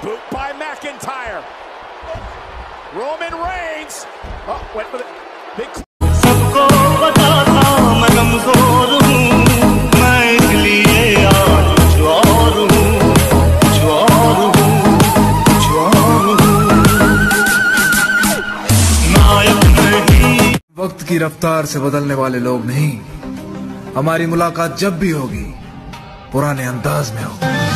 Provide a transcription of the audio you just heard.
Boot by McIntyre. Roman Reigns. Oh, went for the big. सबको पता था मैं कमजोर हूँ, मैं इसलिए आज कुछ और हूँ, कुछ और हूँ, कुछ और हूँ। नायक नहीं। वक्त की रफ्तार से बदलने वाले लोग नहीं, हमारी मुलाकात जब भी होगी पुराने अंदाज में होगी।